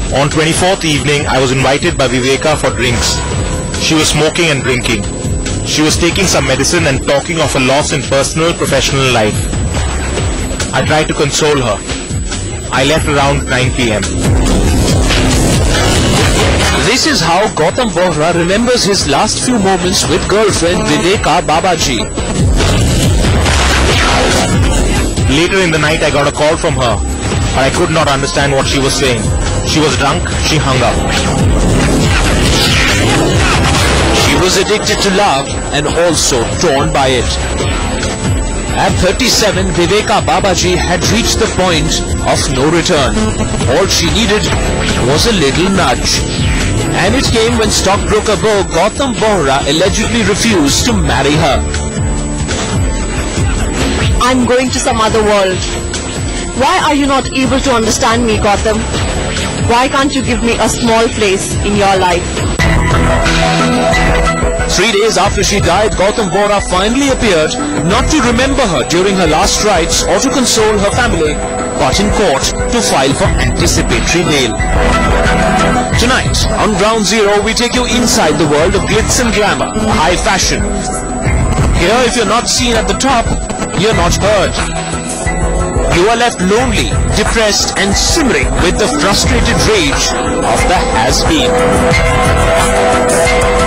On 24th evening, I was invited by Viveka for drinks. She was smoking and drinking. She was taking some medicine and talking of a loss in personal, professional life. I tried to console her. I left around 9 p.m. This is how Gautam Bohra remembers his last few moments with girlfriend Viveka Babajee. Later in the night, I got a call from her, but I could not understand what she was saying. She was drunk, she hung up. She was addicted to love and also torn by it. At 37, Viveka Babajee had reached the point of no return. All she needed was a little nudge. And it came when stockbroker beau Gautam Bohra allegedly refused to marry her. I'm going to some other world. Why are you not able to understand me, Gautam? Why can't you give me a small place in your life? 3 days after she died, Gautam Bohra finally appeared, not to remember her during her last rites or to console her family, but in court to file for anticipatory bail. Tonight, on Ground Zero, we take you inside the world of glitz and glamour, high fashion. Here, if you're not seen at the top, you're not heard. You are left lonely, depressed and simmering with the frustrated rage of the has-been.